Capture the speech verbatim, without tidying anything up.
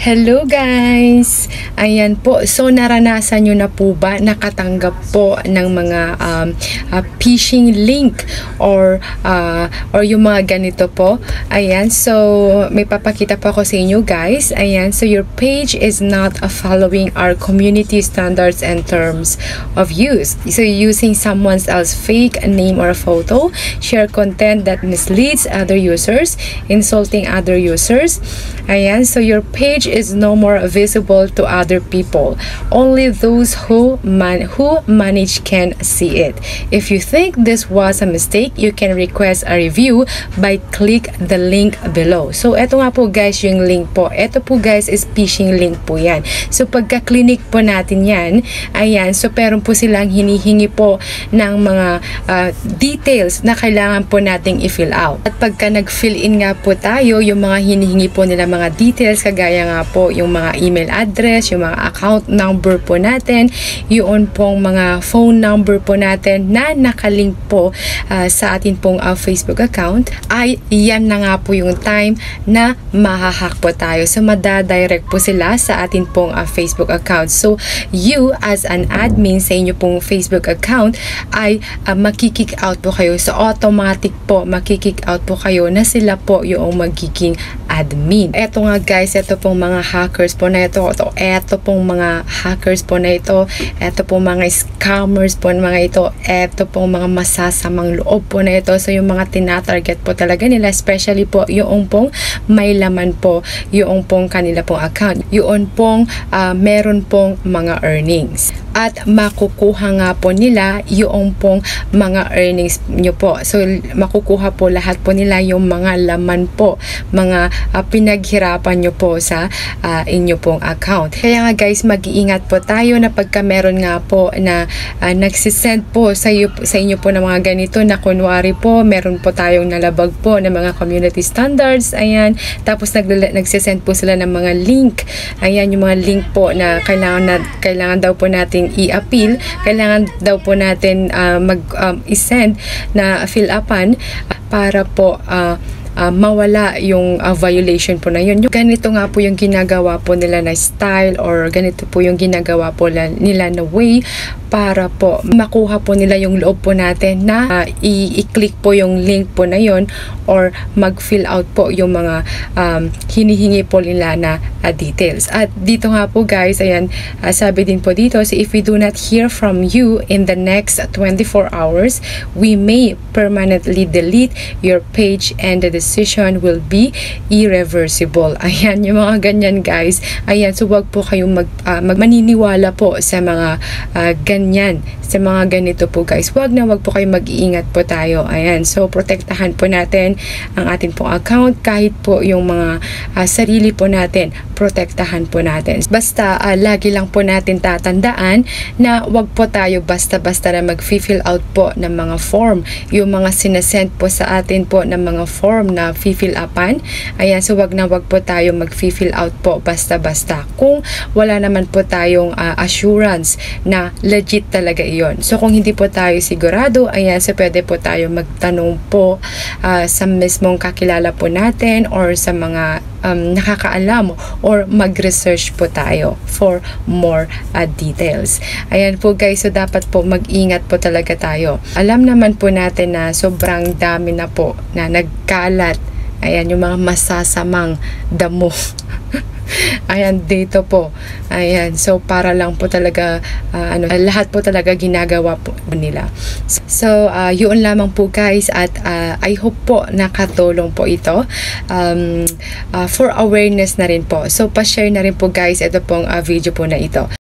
Hello guys! Ayan po, so naranasan nyo na po ba nakatanggap po ng mga um, uh, phishing link or uh, or yung mga ganito po? Ayan, so may papakita po ako sa inyo guys. Ayan, so your page is not uh, following our community standards and terms of use. So using someone else's fake name or photo, share content that misleads other users, insulting other users. Ayan, so your page is no more visible to other people. Only those who man who manage can see it. If you think this was a mistake, you can request a review by click the link below. So eto nga po guys yung link po. Eto po guys is phishing link po yan. So pagka-click po natin yan, ayan, so pero po silang hinihingi po ng mga uh, details na kailangan po nating i-fill out. At pagka nag-fill in nga po tayo, yung mga hinihingi po nila mga details, kagaya nga po yung mga email address, yung mga account number po natin, yun pong mga phone number po natin na nakalink po uh, sa atin pong uh, Facebook account, ay yan na nga po yung time na mahahack po tayo. So madadirect po sila sa atin pong uh, Facebook account. So you as an admin sa inyo pong Facebook account ay uh, makikick out po kayo. So automatic po makikick out po kayo na sila po yung magiging admin. Eto nga guys, eto pong mga hackers po na ito, ito, eto pong mga hackers po na ito, eto pong mga scammers po na mga ito, eto pong mga masasamang loob po na ito. So yung mga tinatarget po talaga nila, especially po yung pong may laman po yung pong kanila pong account, yung pong uh, meron pong mga earnings, at makukuha nga po nila yung pong mga earnings nyo po. So makukuha po lahat po nila yung mga laman po, mga uh, pinaghirapan nyo po sa uh, inyo pong account. Kaya nga guys, mag-iingat po tayo na pagka meron nga po na uh, nagsisend po sa, iyo, sa inyo po ng mga ganito na kunwari po meron po tayong nalabag po ng mga community standards, ayan, tapos nag nagsisend po sila ng mga link, ayan, yung mga link po na kailangan, na, kailangan daw po natin i-appeal, kailangan daw po natin uh, mag um, i-send na fill upan para po uh, Uh, mawala yung uh, violation po na yun. Yung ganito nga po yung ginagawa po nila na style, or ganito po yung ginagawa po nila na way para po makuha po nila yung loob po natin na uh, i-click po yung link po na yun, or mag-fill out po yung mga um, hinihingi po nila na uh, details. At dito nga po guys, ayan, uh, sabi din po dito, so if we do not hear from you in the next twenty-four hours, we may permanently delete your page and the decision will be irreversible. Ayan, yung mga ganyan guys. Ayan, so wag po kayong mag, uh, mag maniniwala po sa mga uh, ganyan, sa mga ganito po guys. Wag na wag po kayong mag-iingat po tayo. Ayan, so protektahan po natin ang ating pong account, kahit po yung mga uh, sarili po natin, protektahan po natin. Basta uh, lagi lang po natin tatandaan na wag po tayo basta-basta na mag-fill out po ng mga form, yung mga sinesend po sa atin po ng mga form na fill upan. Ayan, so wag na wag po tayo mag-fill out po basta-basta kung wala naman po tayong uh, assurance na legit talaga iyon. So kung hindi po tayo sigurado, ayan, so pwede po tayo magtanong po uh, sa mismong kakilala po natin, or sa mga um, nakakaalam, or mag-research po tayo for more uh, details. Ayan po guys, so dapat po mag-ingat po talaga tayo. Alam naman po natin na sobrang dami na po na nagkalat, ayan, yung mga masasamang damo. Ayan, dito po. Ayan, so para lang po talaga uh, ano, lahat po talaga ginagawa po nila. So uh, yun lamang po guys, at uh, I hope po nakatulong po ito um, uh, for awareness na rin po. So pa-share na rin po guys ito pong uh, video po na ito.